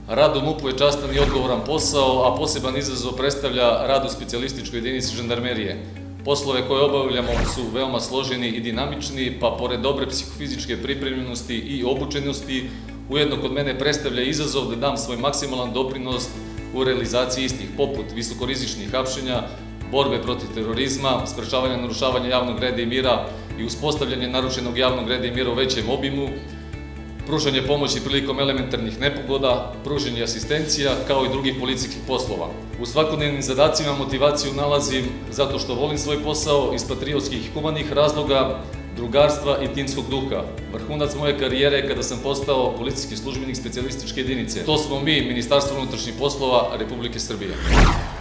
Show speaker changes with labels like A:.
A: Rad u MUP-u je častan i odgovoran posao, a poseban izazov predstavlja rad u specijalističkoj jedinici žandarmerije. Poslove koje obavljamo su veoma složeni i dinamični, pa pored dobre psihofizičke pripremljenosti i obučenosti, ujedno kod mene predstavlja izazov da dam svoj maksimalan doprinos u realizaciji istih, poput visokorizičnih hapšenja, borbe protiv terorizma, sprečavanja narušavanja javnog reda i mira i uspostavljanje narušenog javnog reda i mira u većem obimu, pružanje pomoći prilikom elementarnih nepogoda, pružanje asistencija, kao i drugih policijskih poslova. U svakodnevnim zadacima motivaciju nalazim zato što volim svoj posao iz patriotskih i humanih razloga, drugarstva i timskog duha. Vrhunac moje karijere je kada sam postao policijski službenik specijalističke jedinice. To smo mi, Ministarstvo unutrašnjih poslova Republike Srbije.